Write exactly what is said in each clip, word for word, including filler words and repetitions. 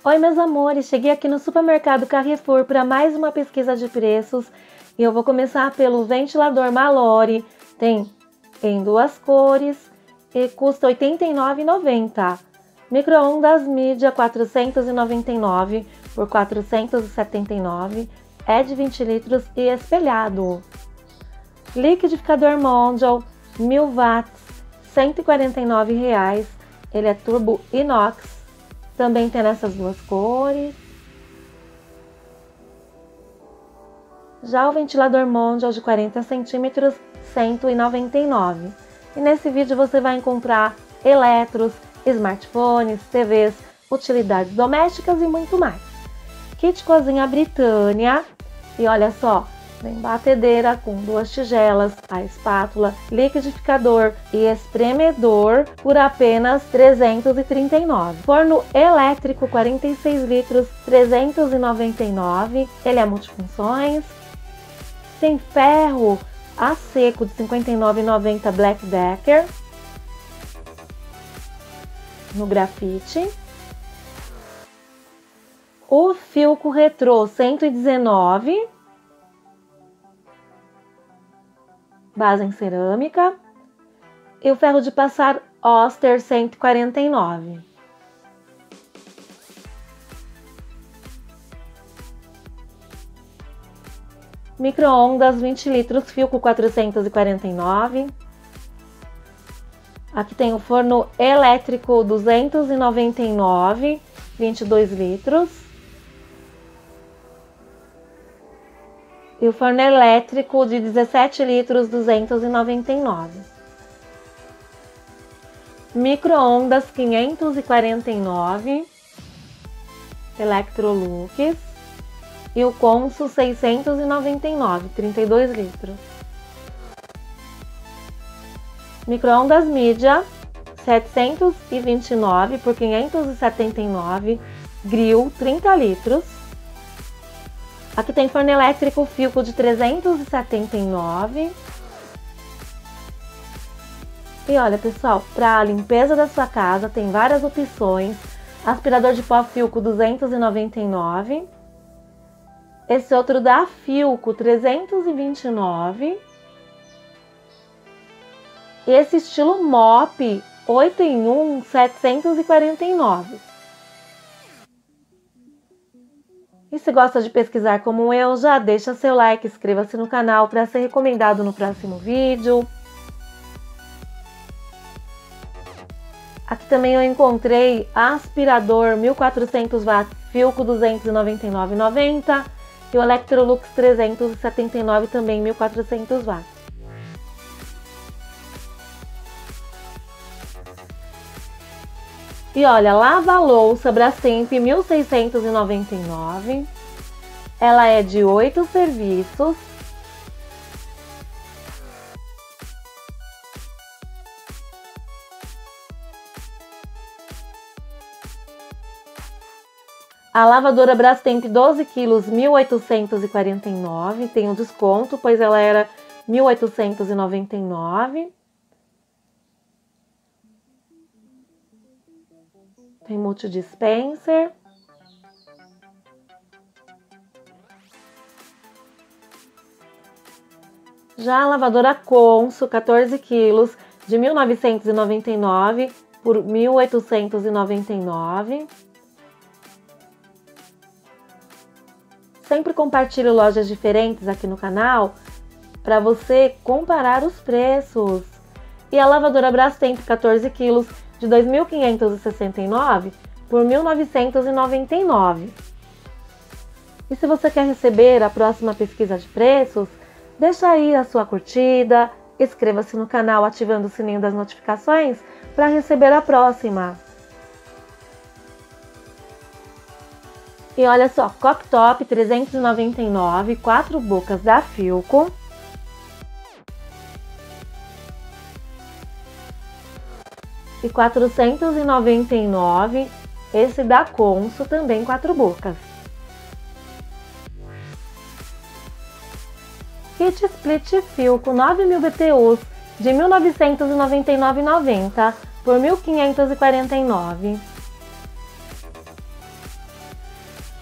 Oi, meus amores, cheguei aqui no supermercado Carrefour para mais uma pesquisa de preços e eu vou começar pelo ventilador Mallory. Tem em duas cores e custa oitenta e nove reais e noventa centavos. Micro-ondas Mídia quatrocentos e noventa e nove reais por quatrocentos e setenta e nove reais, é de vinte litros e espelhado. Liquidificador Mondial mil watts, cento e quarenta e nove reais, ele é turbo inox. Também tem nessas duas cores. Já o ventilador Mondial de quarenta centímetros, cento e noventa e nove reais. E nesse vídeo você vai encontrar eletros, smartphones, T Vs, utilidades domésticas e muito mais. Kit cozinha Britânia. E olha só, tem batedeira com duas tigelas, a espátula, liquidificador e espremedor por apenas trezentos e trinta e nove reais. Forno elétrico quarenta e seis litros, trezentos e noventa e nove reais. Ele é multifunções. Tem ferro a seco de cinquenta e nove reais e noventa centavos Black Decker no grafite. O Philco Retrô cento e dezenove reais. Base em cerâmica, e o ferro de passar Oster cento e quarenta e nove reais. Micro-ondas vinte litros, Philco quatrocentos e quarenta e nove reais. Aqui tem o forno elétrico duzentos e noventa e nove reais, vinte e dois litros. E o forno elétrico de dezessete litros, duzentos e noventa e nove reais. Micro-ondas quinhentos e quarenta e nove reais, Electrolux. E o Consul seiscentos e noventa e nove reais, trinta e dois litros. Micro-ondas Mídia setecentos e vinte e nove reais por quinhentos e setenta e nove reais, grill trinta litros. Aqui tem forno elétrico Philco de trezentos e setenta e nove reais. E olha, pessoal, para a limpeza da sua casa tem várias opções. Aspirador de pó Philco duzentos e noventa e nove reais. Esse outro da Philco trezentos e vinte e nove reais. E esse estilo mop oito em um, setecentos e quarenta e nove reais. E se gosta de pesquisar como eu, já deixa seu like, inscreva-se no canal para ser recomendado no próximo vídeo. Aqui também eu encontrei aspirador mil e quatrocentos watts Philco duzentos e noventa e nove reais e noventa centavos e o Electrolux trezentos e setenta e nove reais também mil e quatrocentos watts. E olha, lava-louça Brastemp mil seiscentos e noventa e nove reais. Ela é de oito serviços. A lavadora Brastemp doze quilos, mil oitocentos e quarenta e nove reais. Tem um desconto, pois ela era mil oitocentos e noventa e nove reais. Tem multidispenser. Já a lavadora Consul, quatorze quilos, de mil novecentos e noventa e nove reais por mil oitocentos e noventa e nove reais. Sempre compartilho lojas diferentes aqui no canal para você comparar os preços. E a lavadora Brastemp, quatorze quilos, de dois mil quinhentos e sessenta e nove reais por mil novecentos e noventa e nove reais. E se você quer receber a próxima pesquisa de preços, deixa aí a sua curtida, inscreva-se no canal ativando o sininho das notificações para receber a próxima. E olha só, cooktop trezentos e noventa e nove reais, quatro bocas da Philco. E quatrocentos e noventa e nove reais, esse da Consul, também quatro bocas. Kit Split Philco nove mil B T Us de mil novecentos e noventa e nove reais e noventa centavos por mil quinhentos e quarenta e nove reais.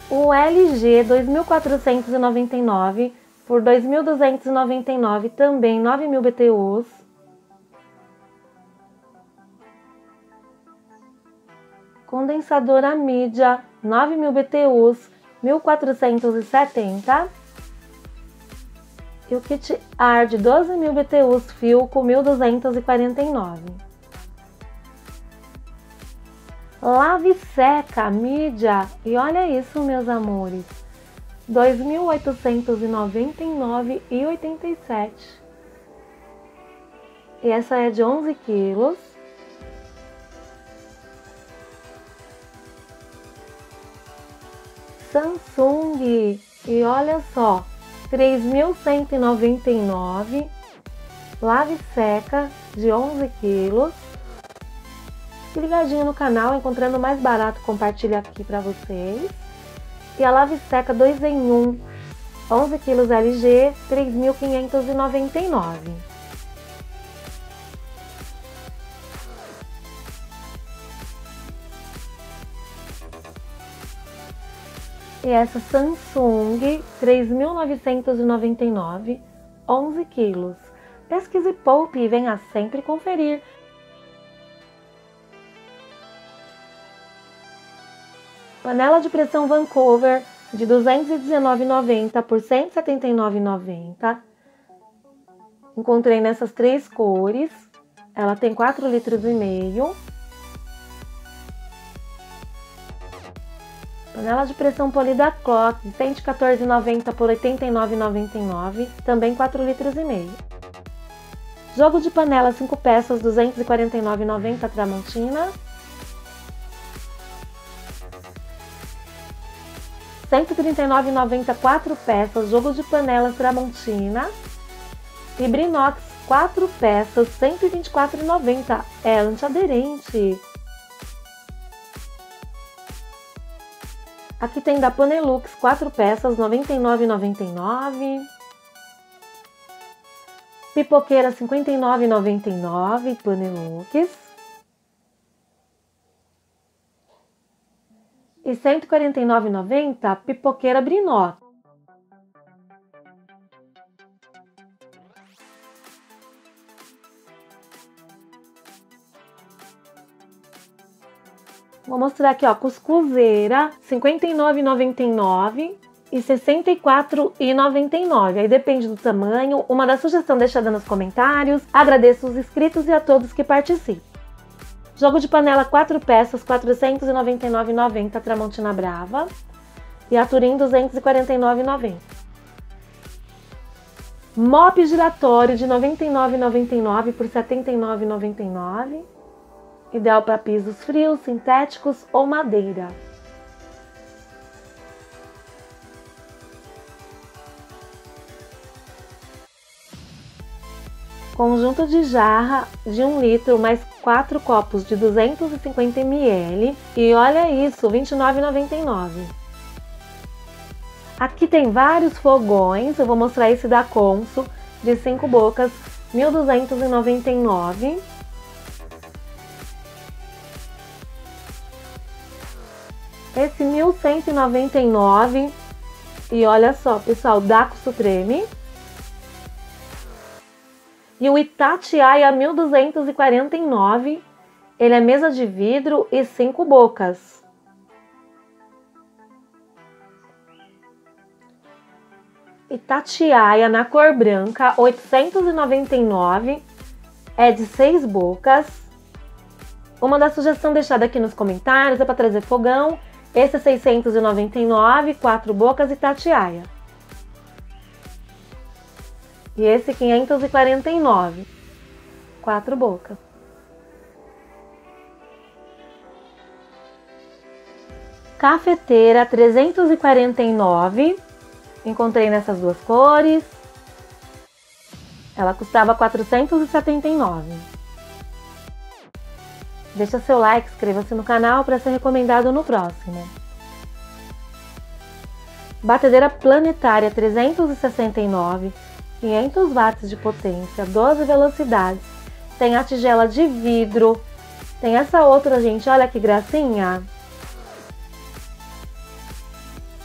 O L G dois mil quatrocentos e noventa e nove por dois mil duzentos e noventa e nove, também nove mil B T Us. Condensador a mídia, nove mil B T Us, mil quatrocentos e setenta. E o kit ar de doze mil B T Us Philco, mil duzentos e quarenta e nove. Lave seca, mídia, e olha isso, meus amores, dois mil oitocentos e noventa e nove reais e oitenta e sete centavos. E essa é de onze quilos. Samsung, e olha só, três mil cento e noventa e nove reais, lave seca de onze quilos. Fique ligadinho no canal, encontrando mais barato, compartilho aqui para vocês. E a lave seca dois em um, onze quilos L G, três mil quinhentos e noventa e nove reais. E essa Samsung, três mil novecentos e noventa e nove reais, onze quilos. Pesquise e poupe e venha sempre conferir. Panela de pressão Vancouver de duzentos e dezenove reais e noventa centavos por cento e setenta e nove reais e noventa centavos. Encontrei nessas três cores. Ela tem quatro litros e meio. Panela de pressão polida Clock de cento e quatorze reais e noventa centavos por oitenta e nove reais e noventa e nove centavos, também quatro litros e meio. Jogo de panela cinco peças, duzentos e quarenta e nove reais e noventa centavos Tramontina. cento e trinta e nove reais e noventa centavos quatro peças, jogo de panelas Tramontina. E Brinox quatro peças, cento e vinte e quatro reais e noventa centavos, é antiaderente. Aqui tem da Panelux quatro peças, noventa e nove reais e noventa e nove centavos. Pipoqueira cinquenta e nove reais e noventa e nove centavos, Panelux. E cento e quarenta e nove reais e noventa centavos, pipoqueira Brinox. Vou mostrar aqui, ó, cuscuzeira, cinquenta e nove reais e noventa e nove centavos e sessenta e quatro reais e noventa e nove centavos. Aí depende do tamanho. Uma da sugestão deixada nos comentários. Agradeço os inscritos e a todos que participam. Jogo de panela quatro peças, quatrocentos e noventa e nove reais e noventa centavos, Tramontina Brava. E a Turim, duzentos e quarenta e nove reais e noventa centavos. Mop giratório de noventa e nove reais e noventa e nove centavos por setenta e nove reais e noventa e nove centavos. Ideal para pisos frios, sintéticos ou madeira. Conjunto de jarra de um litro mais quatro copos de duzentos e cinquenta mililitros. E olha isso, vinte e nove reais e noventa e nove centavos. Aqui tem vários fogões. Eu vou mostrar esse da Consul de cinco bocas, mil duzentos e noventa e nove centavos. Esse mil cento e noventa e nove reais. E olha só, pessoal, Dako Supreme. E o Itatiaia mil duzentos e quarenta e nove reais. Ele é mesa de vidro e cinco bocas. Itatiaia na cor branca, oitocentos e noventa e nove reais. É de seis bocas. Uma da sugestão deixada aqui nos comentários é para trazer fogão. Esse é seiscentos e noventa e nove reais, quatro bocas Itatiaia. E esse quinhentos e quarenta e nove reais, quatro bocas. Cafeteira trezentos e quarenta e nove reais. Encontrei nessas duas cores. Ela custava quatrocentos e setenta e nove reais. Deixa seu like, inscreva-se no canal para ser recomendado no próximo. Batedeira planetária trezentos e sessenta e nove reais, quinhentos watts de potência, doze velocidades. Tem a tigela de vidro. Tem essa outra, gente, olha que gracinha.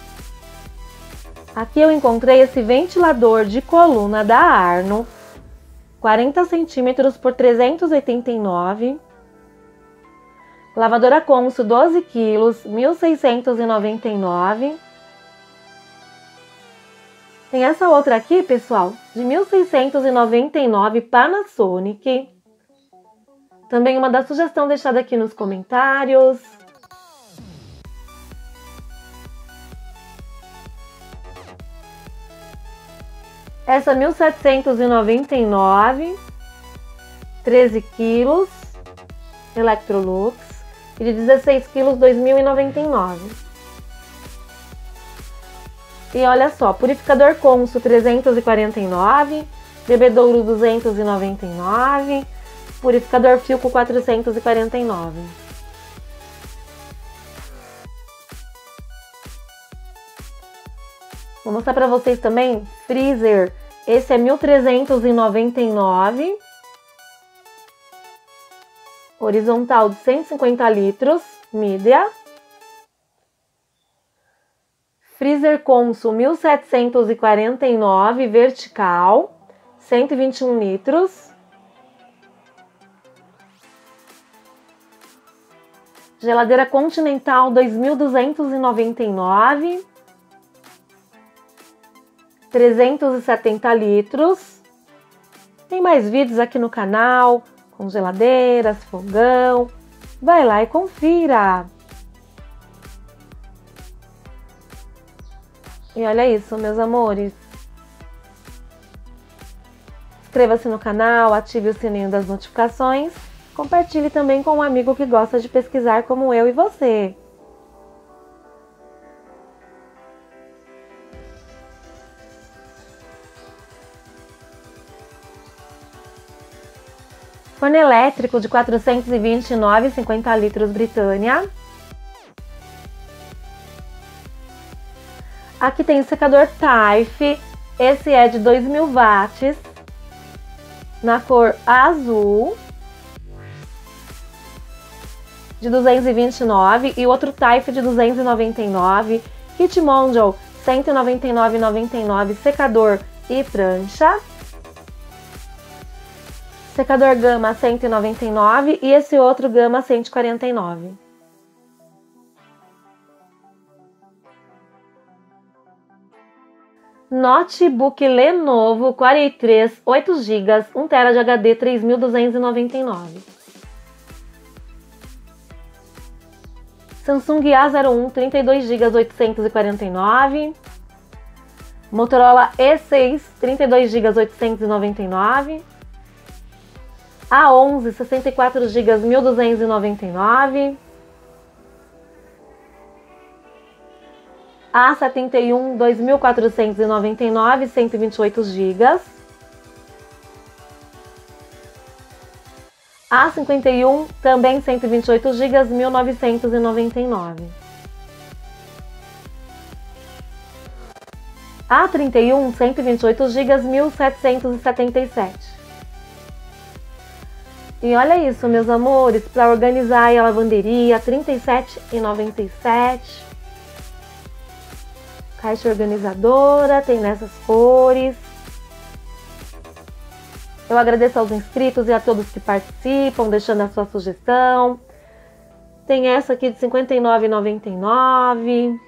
Aqui eu encontrei esse ventilador de coluna da Arno, quarenta centímetros por trezentos e oitenta e nove. Lavadora Consul doze quilos, mil seiscentos e noventa e nove. Tem essa outra aqui, pessoal, de mil seiscentos e noventa e nove, Panasonic. Também uma da sugestão deixada aqui nos comentários. Essa mil setecentos e noventa e nove, treze quilos, Electrolux. E de dezesseis quilos, dois mil e noventa e nove. E olha só, purificador Consul trezentos e quarenta e nove, bebedouro duzentos e noventa e nove, purificador Philco quatrocentos e quarenta e nove. Vou mostrar para vocês também freezer. Esse é mil trezentos e noventa e nove. Horizontal de cento e cinquenta litros, mídia. Freezer Consul mil setecentos e quarenta e nove, vertical, cento e vinte e um litros. Geladeira Continental dois mil duzentos e noventa e nove, trezentos e setenta litros. Tem mais vídeos aqui no canal, com geladeiras, fogão. Vai lá e confira! E olha isso, meus amores. Inscreva-se no canal, ative o sininho das notificações. Compartilhe também com um amigo que gosta de pesquisar como eu e você. Forno elétrico de quatrocentos e vinte e nove, cinquenta litros, Britânia. Aqui tem o secador Taif, esse é de dois mil watts, na cor azul, de duzentos e vinte e nove, e outro Taif de duzentos e noventa e nove, kit Mondial cento e noventa e nove reais e noventa e nove, secador e prancha. Secador Gama cento e noventa e nove e esse outro Gama cento e quarenta e nove. Notebook Lenovo Core i três, oito gigas, um terabyte de H D, três mil duzentos e noventa e nove. Samsung A zero um, trinta e dois gigas, oitocentos e quarenta e nove. Motorola E seis, trinta e dois gigas, oitocentos e noventa e nove. A onze, sessenta e quatro gigas, mil duzentos e noventa e nove. A setenta e um, dois mil quatrocentos e noventa e nove, cento e vinte e oito gigas. A cinquenta e um, também cento e vinte e oito gigas, mil novecentos e noventa e nove. A trinta e um, cento e vinte e oito gigas, mil setecentos e setenta e sete. E olha isso, meus amores, para organizar a lavanderia, trinta e sete reais e noventa e sete. Caixa organizadora, tem nessas cores. Eu agradeço aos inscritos e a todos que participam, deixando a sua sugestão. Tem essa aqui de cinquenta e nove reais e noventa e nove.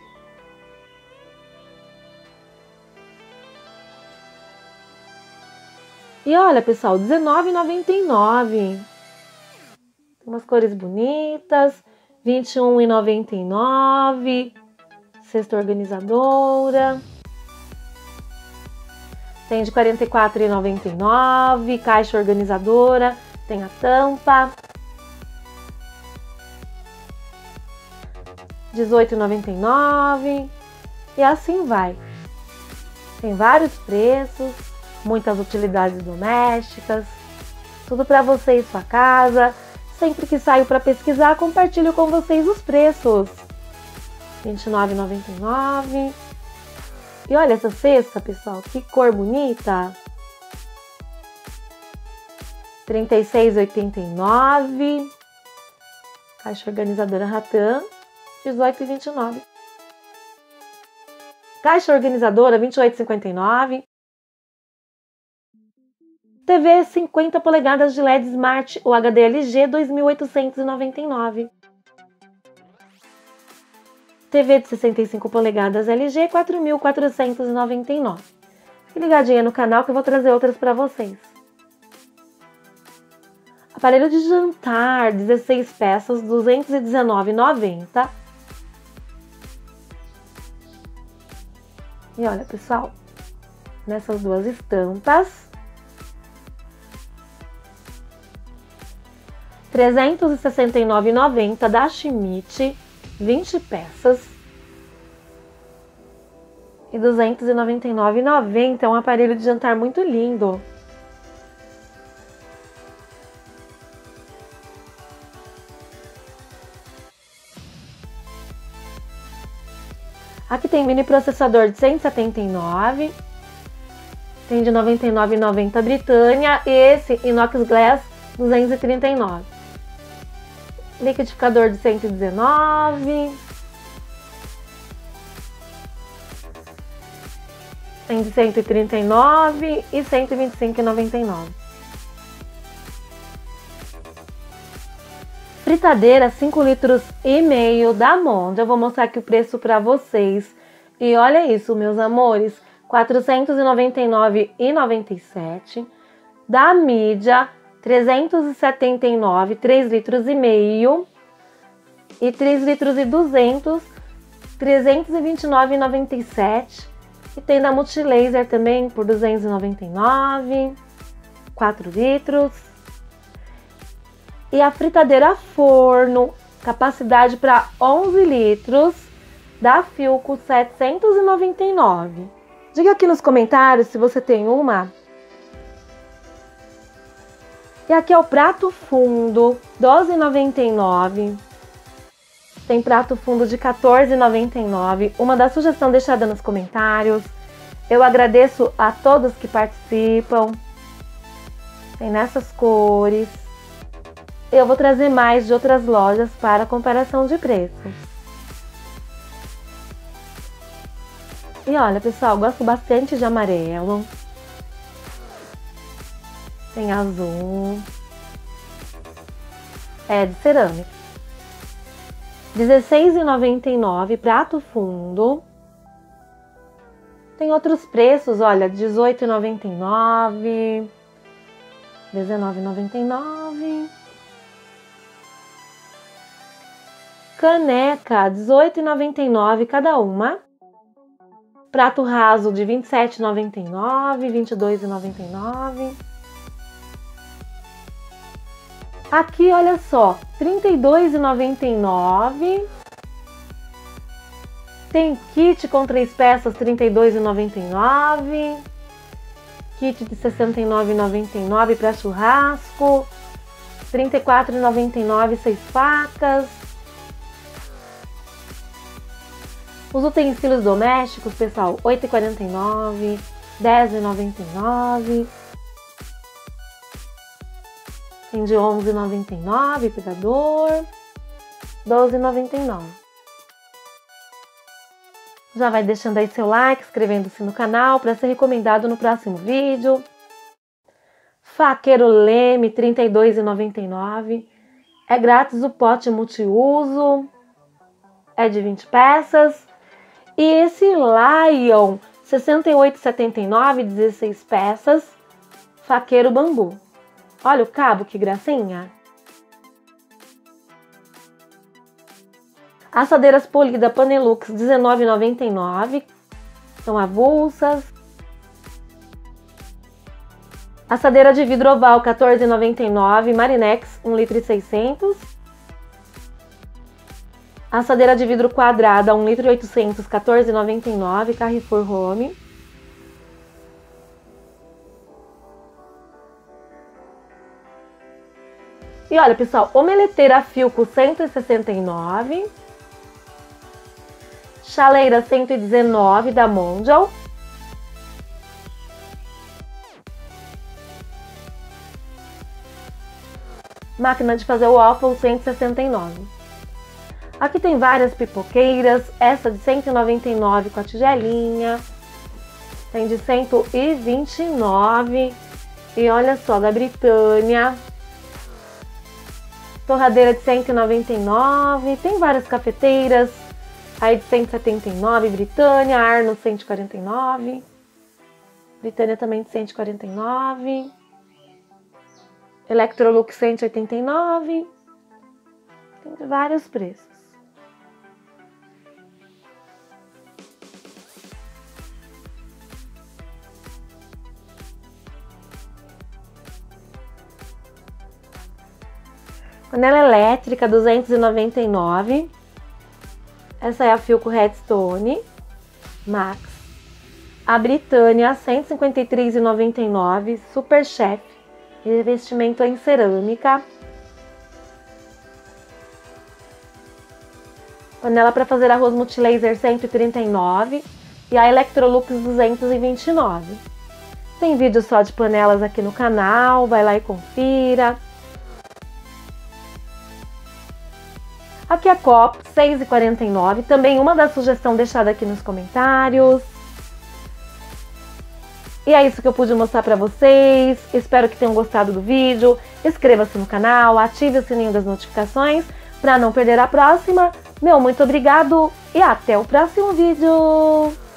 E olha, pessoal, dezenove reais e noventa e nove. Tem umas cores bonitas. vinte e um reais e noventa e nove. Cesta organizadora. Tem de quarenta e quatro reais e noventa e nove. Caixa organizadora. Tem a tampa. dezoito reais e noventa e nove. E assim vai. Tem vários preços. Muitas utilidades domésticas, tudo para você e sua casa. Sempre que saio para pesquisar, compartilho com vocês os preços. vinte e nove reais e noventa e nove. E olha essa cesta, pessoal, que cor bonita. trinta e seis reais e oitenta e nove. Caixa organizadora Rattan, dezoito reais e vinte e nove. Caixa organizadora vinte e oito reais e cinquenta e nove centavos. T V cinquenta polegadas de L E D Smart ou H D L G dois mil oitocentos e noventa e nove reais. T V de sessenta e cinco polegadas L G quatro mil quatrocentos e noventa e nove reais. Fique ligadinha no canal que eu vou trazer outras para vocês. Aparelho de jantar dezesseis peças duzentos e dezenove reais e noventa centavos. E olha, pessoal, nessas duas estampas, trezentos e sessenta e nove reais e noventa centavos da Schmidt, vinte peças, e duzentos e noventa e nove reais e noventa centavos. É um aparelho de jantar muito lindo. Aqui tem mini processador de cento e setenta e nove reais, tem de noventa e nove reais e noventa centavos Britânia, e esse Inox Glass duzentos e trinta e nove reais. Liquidificador de cento e dezenove reais. Tem de cento e trinta e nove reais e cento e vinte e cinco reais e noventa e nove centavos. Fritadeira cinco litros e meio da Mondial. Eu vou mostrar aqui o preço para vocês. E olha isso, meus amores, quatrocentos e noventa e nove reais e noventa e sete centavos. Da Mídia, trezentos e setenta e nove reais, três litros e meio. E três litros e duzentos, trezentos e vinte e nove reais e noventa e sete centavos. E tem da Multilaser também por duzentos e noventa e nove reais, quatro litros. E a fritadeira forno, capacidade para onze litros, da Philco, setecentos e noventa e nove reais. Diga aqui nos comentários se você tem uma. E aqui é o prato fundo, doze reais e noventa e nove centavos. Tem prato fundo de quatorze reais e noventa e nove centavos. Uma da sugestão deixada nos comentários. Eu agradeço a todos que participam. Tem nessas cores. Eu vou trazer mais de outras lojas para comparação de preços. E olha, pessoal, gosto bastante de amarelo. Tem azul. É de cerâmica. dezesseis reais e noventa e nove centavos, prato fundo. Tem outros preços, olha, dezoito reais e noventa e nove centavos. dezenove reais e noventa e nove centavos. Caneca, dezoito reais e noventa e nove centavos cada uma. Prato raso de vinte e sete reais e noventa e nove centavos, vinte e dois reais e noventa e nove centavos. Aqui, olha só, trinta e dois reais e noventa e nove centavos. Tem kit com três peças, trinta e dois reais e noventa e nove centavos. Kit de sessenta e nove reais e noventa e nove centavos para churrasco. trinta e quatro reais e noventa e nove centavos, seis facas. Os utensílios domésticos, pessoal, oito reais e quarenta e nove centavos, dez reais e noventa e nove centavos. Tem de onze reais e noventa e nove centavos, pegador, doze reais e noventa e nove centavos. Já vai deixando aí seu like, inscrevendo-se no canal para ser recomendado no próximo vídeo. Faqueiro Leme, trinta e dois reais e noventa e nove centavos. É grátis o pote multiuso. É de vinte peças. E esse Lion, sessenta e oito reais e setenta e nove centavos, dezesseis peças. Faqueiro bambu. Olha o cabo, que gracinha. Assadeiras polida Panelux, dezenove reais e noventa e nove centavos. São avulsas. Assadeira de vidro oval, quatorze reais e noventa e nove centavos. Marinex, um litro e seiscentos. Assadeira de vidro quadrada, um litro e oitocentos centavos, quatorze reais e noventa e nove centavos. Carrefour Home. E olha, pessoal, omeleteira Philco, cento e sessenta e nove centavos. Chaleira cento e dezenove da Mondial. Máquina de fazer waffle cento e sessenta e nove. Aqui tem várias pipoqueiras, essa de cento e noventa e nove com a tigelinha, tem de cento e vinte e nove, e olha só, da Britânia, torradeira de cento e noventa e nove, tem várias cafeteiras, aí de cento e setenta e nove, Britânia, Arno cento e quarenta e nove, Britânia também de cento e quarenta e nove, Electrolux cento e oitenta e nove, tem de vários preços. Panela elétrica duzentos e noventa e nove. Essa é a Philco Redstone Max. A Britânia cento e cinquenta e três reais e noventa e nove centavos. Super Chef. Revestimento em cerâmica. Panela para fazer arroz multilaser cento e trinta e nove. E a Electrolux duzentos e vinte e nove. Tem vídeo só de panelas aqui no canal. Vai lá e confira. Aqui a Copo, seis reais e quarenta e nove centavos, também uma da sugestão deixada aqui nos comentários. E é isso que eu pude mostrar pra vocês, espero que tenham gostado do vídeo. Inscreva-se no canal, ative o sininho das notificações para não perder a próxima. Meu muito obrigado e até o próximo vídeo!